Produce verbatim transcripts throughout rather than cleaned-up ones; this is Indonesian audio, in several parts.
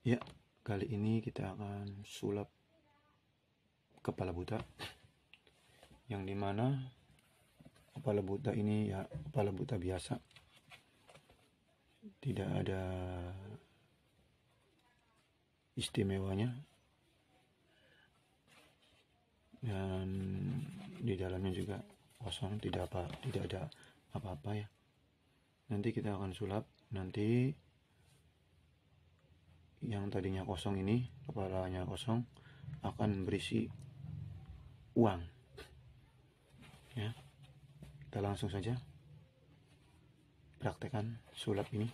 Ya, kali ini kita akan sulap kepala buta, yang dimana kepala buta ini ya kepala buta biasa, tidak ada istimewanya, dan di dalamnya juga kosong, tidak apa tidak ada apa-apa ya. Nanti kita akan sulap. Nanti yang tadinya kosong ini, kepalanya kosong, akan berisi uang ya. Kita langsung saja praktekkan sulap ini.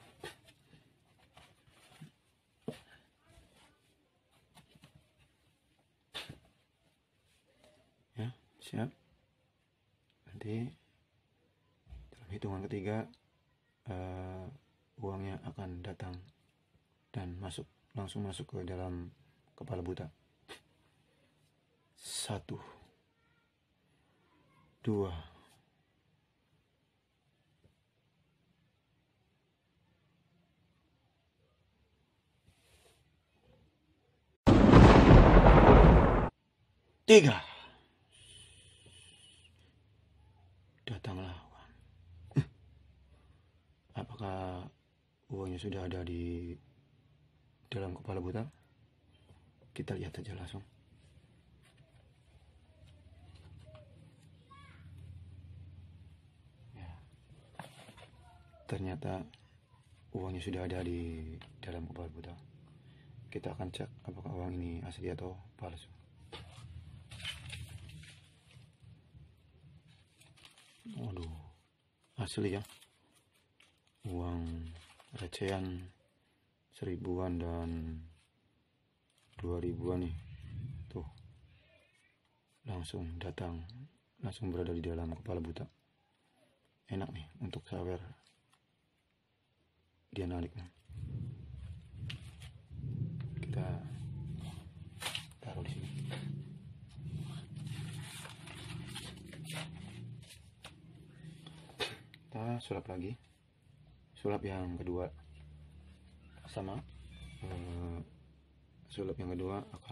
Ya, siap. Nanti dalam hitungan ketiga uh, uangnya akan datang dan masuk langsung masuk ke dalam kepala buta. Satu, dua, tiga. Datanglah uang. Apakah uangnya sudah ada di dalam kepala buta? Kita lihat saja langsung. Ya. Ternyata uangnya sudah ada di dalam kepala buta. Kita akan cek apakah uang ini asli atau palsu. Waduh, asli ya. Uang recehan seribuan dan dua ribuan nih. Tuh. Langsung datang, langsung berada di dalam kepala buta. Enak nih untuk sawer dia naliknya. Kita taruh di sini. Kita sulap lagi. Sulap yang kedua sama. Uh, sulap yang kedua akan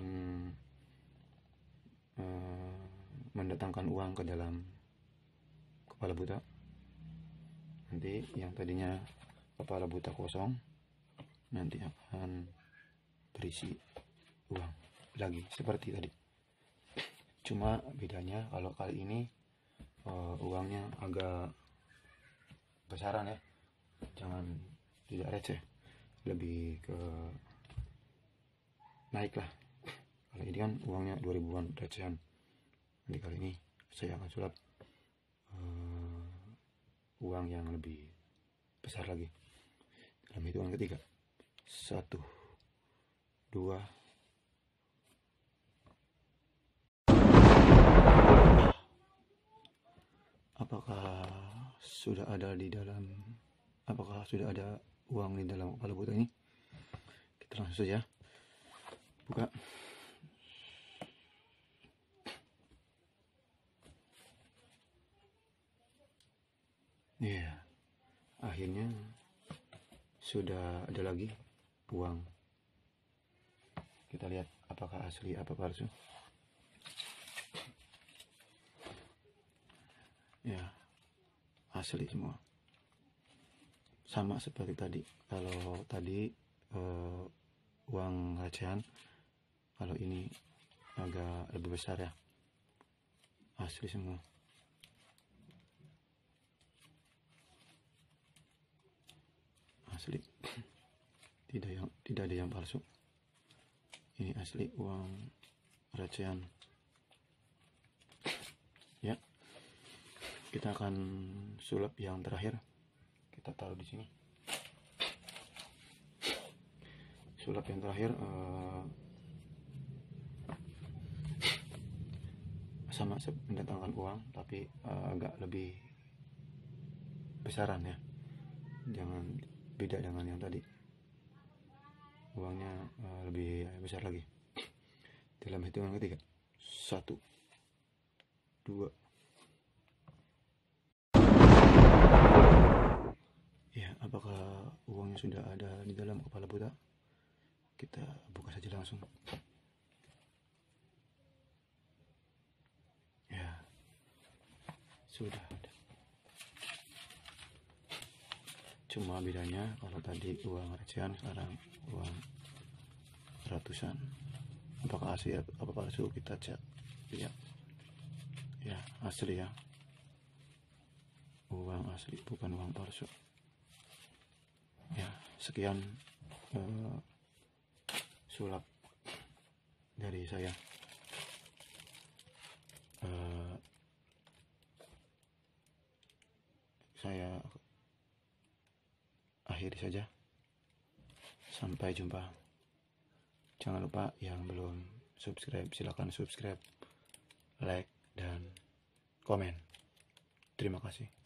uh, mendatangkan uang ke dalam kepala buta. Nanti yang tadinya kepala buta kosong nanti akan berisi uang lagi seperti tadi. Cuma bedanya kalau kali ini uh, uangnya agak besaran ya, jangan tidak receh, lebih ke naik lah. Kalau ini kan uangnya dua ribuan recehan. Nanti kali ini saya akan sulap uh, uang yang lebih besar lagi. Dalam hitungan ketiga, satu, dua, apakah sudah ada di dalam apakah sudah ada uang di dalam kepala buta ini? Kita langsung saja buka. Ya, yeah. Akhirnya sudah ada lagi uang. Kita lihat apakah asli apa palsu. Ya, asli semua. Sama seperti tadi. Kalau tadi uh, uang recehan, kalau ini agak lebih besar ya. Asli semua. Asli. Tidak yang tidak ada yang palsu. Ini asli uang recehan. Ya. Kita akan sulap yang terakhir. Kita taruh di sini. Sulap yang terakhir uh, sama mendatangkan uang, tapi uh, agak lebih besaran ya. Jangan beda dengan yang tadi. Uangnya uh, lebih besar lagi. Dalam hitungan ketiga, satu, dua. Ya, apakah uangnya sudah ada di dalam kepala buta? kita buka saja langsung. Ya, sudah ada. Cuma bedanya kalau tadi uang recehan, sekarang uang ratusan. Apakah asli apa palsu, kita cek. Lihat. Ya, asli ya. Uang asli, bukan uang palsu. Ya, sekian eh, sulap dari saya. Eh, saya akhiri saja. Sampai jumpa. Jangan lupa yang belum subscribe, silakan subscribe, like, dan komen. Terima kasih.